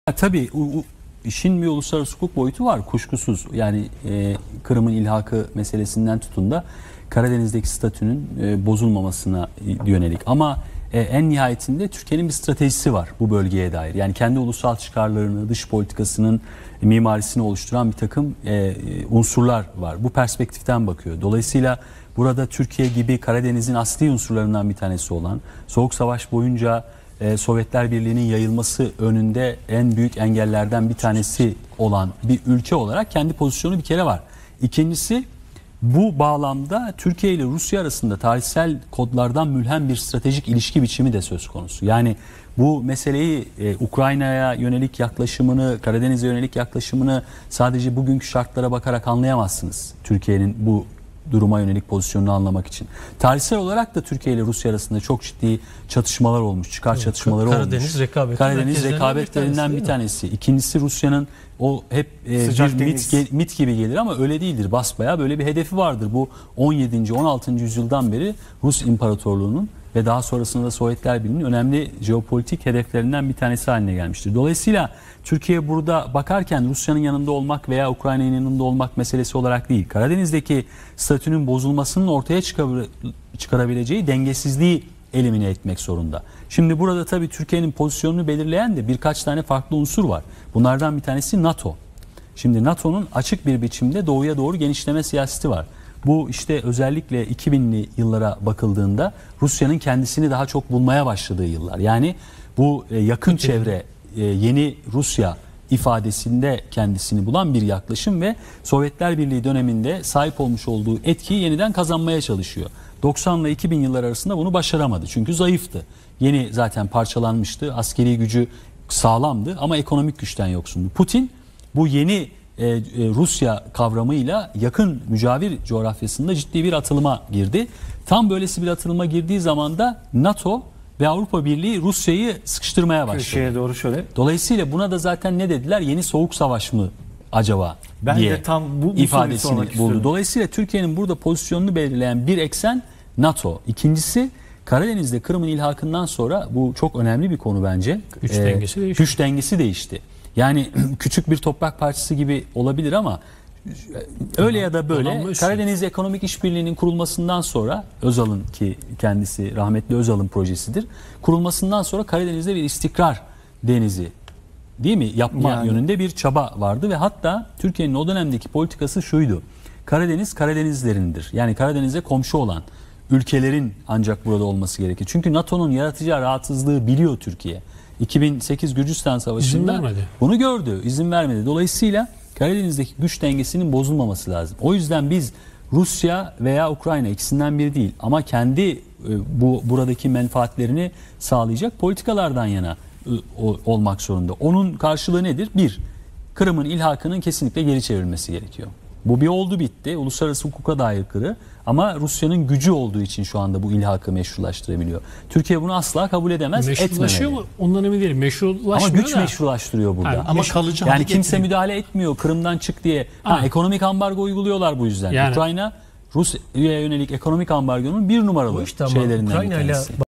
Tabii işin bir uluslararası hukuk boyutu var kuşkusuz. Yani Kırım'ın ilhakı meselesinden tutun da Karadeniz'deki statünün bozulmamasına yönelik. Ama en nihayetinde Türkiye'nin bir stratejisi var bu bölgeye dair. Yani kendi ulusal çıkarlarını, dış politikasının mimarisini oluşturan bir takım unsurlar var. Bu perspektiften bakıyor. Dolayısıyla burada Türkiye gibi Karadeniz'in asli unsurlarından bir tanesi olan, Soğuk Savaş boyunca Sovyetler Birliği'nin yayılması önünde en büyük engellerden bir tanesi olan bir ülke olarak kendi pozisyonu bir kere var. İkincisi, bu bağlamda Türkiye ile Rusya arasında tarihsel kodlardan mülhem bir stratejik ilişki biçimi de söz konusu. Yani bu meseleyi Ukrayna'ya yönelik yaklaşımını, Karadeniz'e yönelik yaklaşımını sadece bugünkü şartlara bakarak anlayamazsınız. Türkiye'nin bu duruma yönelik pozisyonunu anlamak için. Tarihsel olarak da Türkiye ile Rusya arasında çok ciddi çatışmalar olmuş, çıkar çatışmaları olmuş. Karadeniz rekabetlerinden bir tanesi. İkincisi, Rusya'nın o hep bir mit gibi gelir ama öyle değildir. Basbayağı böyle bir hedefi vardır. Bu 17. 16. yüzyıldan beri Rus İmparatorluğu'nun ve daha sonrasında da Sovyetler Birliği'nin önemli jeopolitik hedeflerinden bir tanesi haline gelmiştir. Dolayısıyla Türkiye burada bakarken Rusya'nın yanında olmak veya Ukrayna'nın yanında olmak meselesi olarak değil, Karadeniz'deki statünün bozulmasının ortaya çıkarabileceği dengesizliği elimine etmek zorunda. Şimdi burada tabii Türkiye'nin pozisyonunu belirleyen de birkaç tane farklı unsur var. Bunlardan bir tanesi NATO. Şimdi NATO'nun açık bir biçimde doğuya doğru genişleme siyaseti var. Bu işte özellikle 2000'li yıllara bakıldığında Rusya'nın kendisini daha çok bulmaya başladığı yıllar. Yani bu yakın çevre, yeni Rusya ifadesinde kendisini bulan bir yaklaşım ve Sovyetler Birliği döneminde sahip olmuş olduğu etkiyi yeniden kazanmaya çalışıyor. 90 ile 2000 yıllar arasında bunu başaramadı çünkü zayıftı. Yeni zaten parçalanmıştı, askeri gücü sağlamdı ama ekonomik güçten yoksundu. Putin bu yeni Rusya kavramıyla yakın mücavir coğrafyasında ciddi bir atılıma girdi. Tam böylesi bir atılıma girdiği zaman da NATO ve Avrupa Birliği Rusya'yı sıkıştırmaya başladı. Köşeye doğru şöyle. Dolayısıyla buna da zaten ne dediler? Yeni soğuk savaş mı acaba ben diye de tam bu ifadesini buldu. Dolayısıyla Türkiye'nin burada pozisyonunu belirleyen bir eksen NATO. İkincisi, Karadeniz'de Kırım'ın ilhakından sonra bu çok önemli bir konu bence. Güç dengesi değişti. Yani küçük bir toprak parçası gibi olabilir ama öyle ya da böyle Karadeniz Ekonomik İşbirliği'nin kurulmasından sonra, Özal'ın, ki kendisi rahmetli Özal'ın projesidir, kurulmasından sonra Karadeniz'de bir istikrar denizi, değil mi, yapma yönünde bir çaba vardı ve hatta Türkiye'nin o dönemdeki politikası şuydu: Karadeniz Karadenizlerindir. Yani Karadeniz'e komşu olan ülkelerin ancak burada olması gerekir. Çünkü NATO'nun yaratacağı rahatsızlığı biliyor Türkiye. 2008 Gürcistan Savaşı'nda bunu gördü, izin vermedi. Dolayısıyla Karadeniz'deki güç dengesinin bozulmaması lazım. O yüzden biz Rusya veya Ukrayna, ikisinden biri değil ama kendi buradaki menfaatlerini sağlayacak politikalardan yana olmak zorunda. Onun karşılığı nedir? Bir, Kırım'ın ilhakının kesinlikle geri çevrilmesi gerekiyor. Bu bir oldu bitti. Uluslararası hukuka da aykırı. Ama Rusya'nın gücü olduğu için şu anda bu ilhakı meşrulaştırabiliyor. Türkiye bunu asla kabul edemez, meşrulaşıyor mu? Ondan emin değilim. Meşrulaşmıyor ama güç meşrulaştırıyor burada. Ama kalıcı yani kimse müdahale etmiyor Kırım'dan çık diye. Ekonomik ambargo uyguluyorlar bu yüzden. Yani Ukrayna Rusya'ya yönelik ekonomik ambargonun bir numaralı şeylerinden bir tanesi.